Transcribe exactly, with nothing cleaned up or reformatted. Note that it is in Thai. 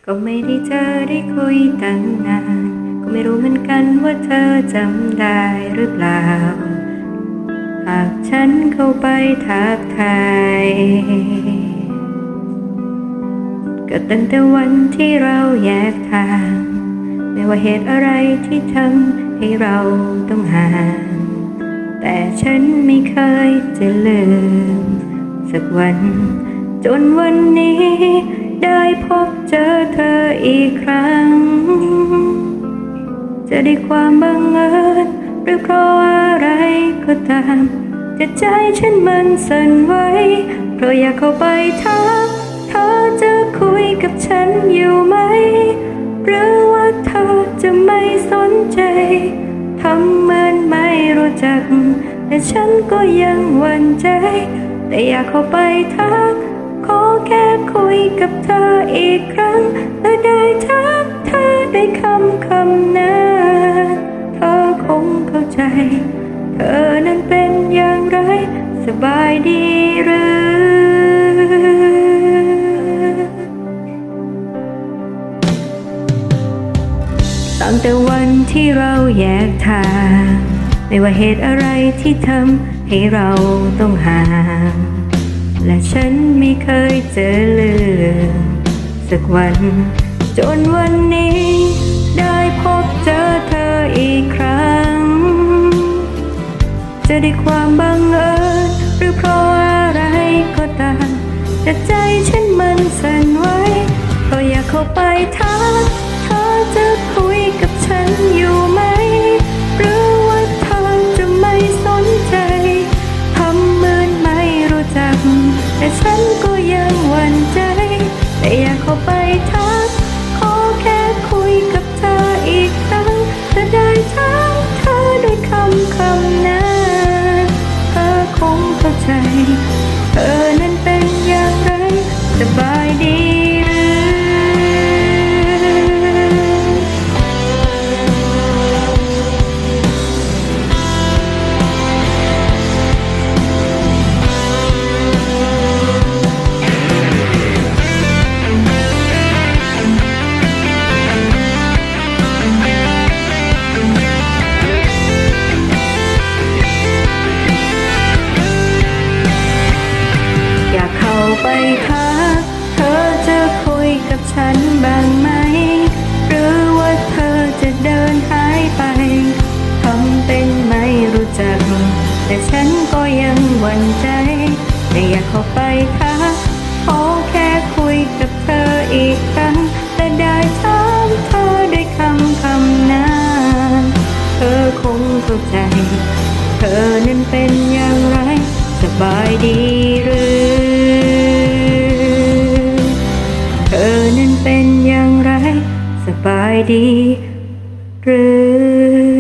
ก็ไม่ได้เจอได้คุยตั้งนานก็ไม่รู้เหมือนกันว่าเธอจำได้หรือเปล่าหากฉันเข้าไปทักทายก็ตั้งแต่วันที่เราแยกทางไม่ว่าเหตุอะไรที่ทำให้เราต้องห่างแต่ฉันไม่เคยจะลืมสักวันจนวันนี้ได้พบเจอเธออีกครั้งจะได้ความบังเอิญหรือเพราะอะไรก็ตามแต่ใจฉันมันสั่นไหวเพราะอยากเข้าไปทักเธอจะคุยกับฉันอยู่ไหมหรือว่าเธอจะไม่สนใจทำเหมือนไม่รู้จักแต่ฉันก็ยังหวั่นใจแต่อยากเข้าไปทักขอแค่คุยกับเธออีกครั้งและได้ทักเธอได้คำคำนั้นเธอคงเข้าใจเธอนั้นเป็นอย่างไรสบายดีหรือตั้งแต่วันที่เราแยกทางไม่ว่าเหตุอะไรที่ทำให้เราต้องห่างและฉันไม่เคยเจอลืมสักวันจนวันนี้ได้พบเจอเธออีกครั้งจะได้ความบังเอิญหรือเพราะอะไรก็ตามแต่ใจฉันมันสั่นไหวเพราะอยากเข้าไปทักเธอจะคุยกับฉันอยู่ไหมหรือว่าเธอจะไม่สนใจทำเหมือนไม่รู้จักแต่ฉันก็ยังหวั่นใจแต่อยากเข้าไปทักขอแค่คุยกับเธออีกครั้งจะได้ทักเธอด้วยคำคำนั้นเธอคงเข้าใจเธอนั้นเป็นอย่างไรสบายดีหรือไปทักเธอจะคุยกับฉันบ้างไหมหรือว่าเธอจะเดินหายไปทำเป็นไม่รู้จักแต่ฉันก็ยังหวั่นใจแต่อยากเข้าไปทักขอแค่คุยกับเธออีกครั้งและได้ถามเธอด้วยคำคำนั้นเธอคงเข้าใจเธอนั้นเป็นอย่างไรสบายดีหรือเธอนั้นเป็นอย่างไรสบายดีหรือ